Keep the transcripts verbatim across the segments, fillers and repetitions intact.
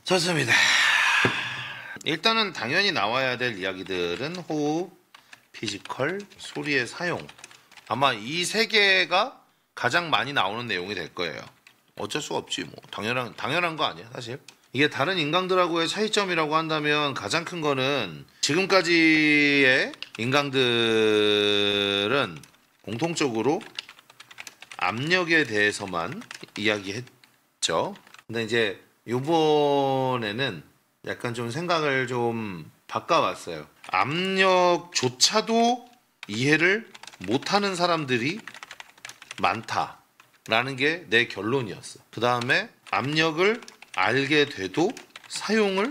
좋습니다. 일단은 당연히 나와야 될 이야기들은 호흡, 피지컬, 소리의 사용. 아마 이 세 개가 가장 많이 나오는 내용이 될 거예요. 어쩔 수가 없지 뭐. 당연한 당연한 거 아니야 사실. 이게 다른 인강들하고의 차이점이라고 한다면 가장 큰 거는 지금까지의 인강들은 공통적으로 압력에 대해서만 이야기했죠. 근데 이제 이번에는 약간 좀 생각을 좀 바꿔봤어요. 압력조차도 이해를 못하는 사람들이 많다라는 게 내 결론이었어. 그 다음에 압력을 알게 돼도 사용을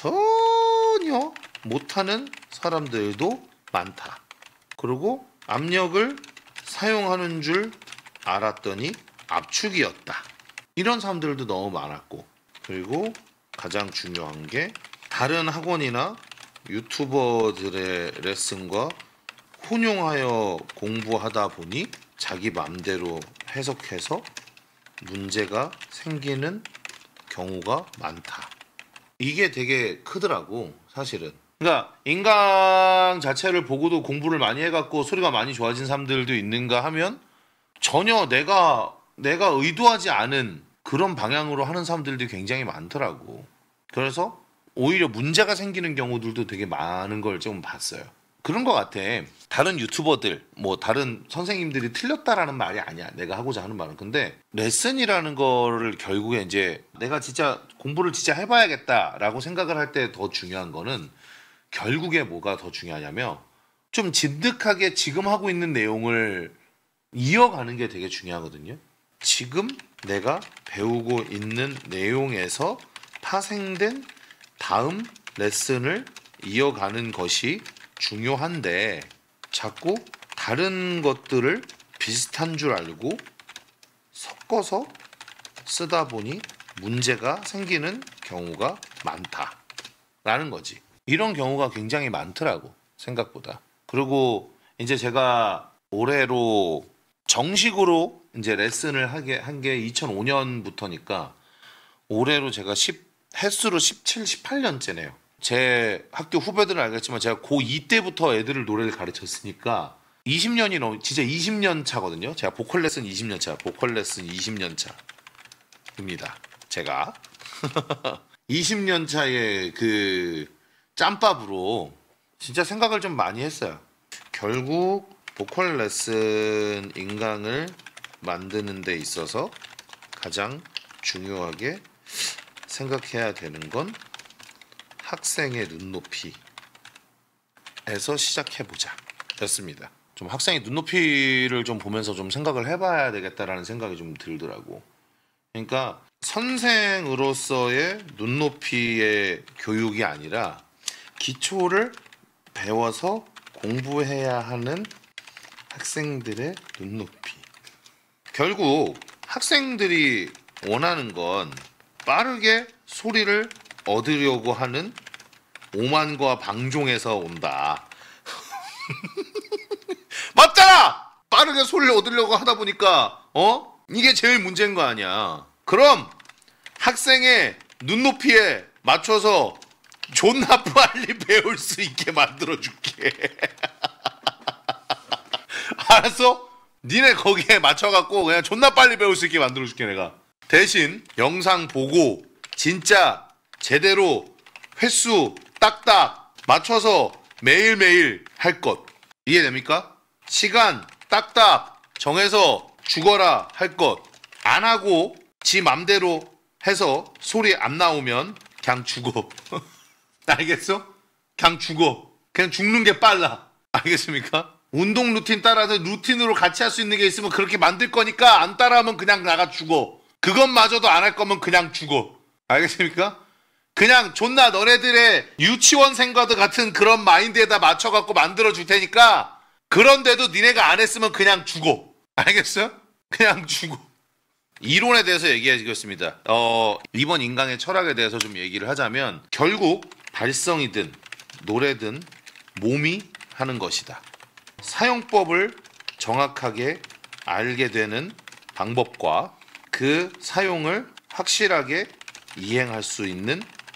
전혀 못하는 사람들도 많다. 그리고 압력을 사용하는 줄 알았더니 압축이었다. 이런 사람들도 너무 많았고, 그리고 가장 중요한 게 다른 학원이나 유튜버들의 레슨과 혼용하여 공부하다 보니 자기 맘대로 해석해서 문제가 생기는 경우가 많다. 이게 되게 크더라고 사실은. 그러니까 인강 자체를 보고도 공부를 많이 해갖고 소리가 많이 좋아진 사람들도 있는가 하면 전혀 내가 내가 의도하지 않은 그런 방향으로 하는 사람들도 굉장히 많더라고. 그래서 오히려 문제가 생기는 경우들도 되게 많은 걸 좀 봤어요. 그런 것 같아. 다른 유튜버들, 뭐 다른 선생님들이 틀렸다라는 말이 아니야. 내가 하고자 하는 말은. 근데 레슨이라는 거를 결국에 이제 내가 진짜 공부를 진짜 해봐야겠다라고 생각을 할 때 더 중요한 거는 결국에 뭐가 더 중요하냐면 좀 진득하게 지금 하고 있는 내용을 이어가는 게 되게 중요하거든요. 지금 내가 배우고 있는 내용에서 파생된 다음 레슨을 이어가는 것이 중요한데 자꾸 다른 것들을 비슷한 줄 알고 섞어서 쓰다 보니 문제가 생기는 경우가 많다라는 거지. 이런 경우가 굉장히 많더라고 생각보다. 그리고 이제 제가 올해로 정식으로 이제 레슨을 하게 한 게 이천오 년부터니까 올해로 제가 십 횟수로 십칠, 십팔 년째네요. 제 학교 후배들은 알겠지만 제가 고이 때부터 애들을 노래를 가르쳤으니까 이십 년이 넘, 진짜 이십 년 차거든요. 제가 보컬 레슨 이십 년 차, 보컬 레슨 이십 년 차입니다. 제가 이십 년 차의 그 짬밥으로 진짜 생각을 좀 많이 했어요. 결국 보컬 레슨 인강을 만드는 데 있어서 가장 중요하게 생각해야 되는 건 학생의 눈높이에서 시작해보자 였습니다. 좀 학생의 눈높이를 좀 보면서 좀 생각을 해봐야 되겠다라는 생각이 좀 들더라고. 그러니까 선생으로서의 눈높이의 교육이 아니라 기초를 배워서 공부해야 하는 학생들의 눈높이. 결국 학생들이 원하는 건 빠르게 소리를 얻으려고 하는 오만과 방종에서 온다. 맞잖아! 빠르게 소리를 얻으려고 하다 보니까 어? 이게 제일 문제인 거 아니야. 그럼 학생의 눈높이에 맞춰서 존나 빨리 배울 수 있게 만들어줄게. 알았어? 니네 거기에 맞춰갖고 그냥 존나 빨리 배울 수 있게 만들어줄게 내가. 대신 영상 보고 진짜 제대로 횟수 딱딱 맞춰서 매일매일 할 것. 이해됩니까? 시간 딱딱 정해서 죽어라 할 것. 안 하고 지 맘대로 해서 소리 안 나오면 그냥 죽어. 알겠어? 그냥 죽어. 그냥 죽는 게 빨라. 알겠습니까? 운동 루틴 따라서 루틴으로 같이 할 수 있는 게 있으면 그렇게 만들 거니까 안 따라하면 그냥 나가 죽어. 그것마저도 안 할 거면 그냥 죽어. 알겠습니까? 그냥 존나 너네들의 유치원생과도 같은 그런 마인드에다 맞춰갖고 만들어 줄 테니까 그런데도 니네가 안 했으면 그냥 죽어. 알겠어요? 그냥 죽어. 이론에 대해서 얘기하겠습니다. 어, 이번 인강의 철학에 대해서 좀 얘기를 하자면 결국 발성이든 노래든 몸이 하는 것이다. 사용법을 정확하게 알게 되는 방법과 그 사용을 확실하게 이행할 수 있는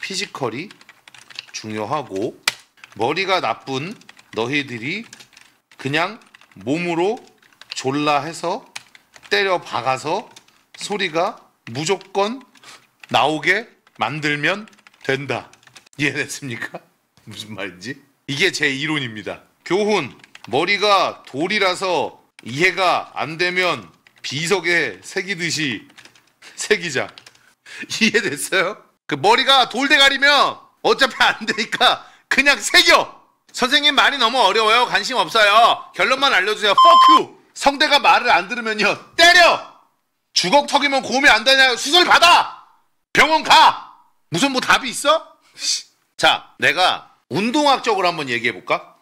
피지컬이 중요하고 머리가 나쁜 너희들이 그냥 몸으로 졸라 해서 때려 박아서 소리가 무조건 나오게 만들면 된다. 이해됐습니까? 무슨 말인지? 이게 제 이론입니다. 교훈, 머리가 돌이라서 이해가 안 되면 비석에 새기듯이 새기자. 이해됐어요? 그 머리가 돌대가리면 어차피 안 되니까 그냥 새겨. 선생님 말이 너무 어려워요. 관심 없어요. 결론만 알려주세요. Fuck you. 성대가 말을 안 들으면요 때려. 주걱 턱이면 고음이 안 되냐 수술 받아. 병원 가. 무슨 뭐 답이 있어? 자, 내가 운동학적으로 한번 얘기해 볼까?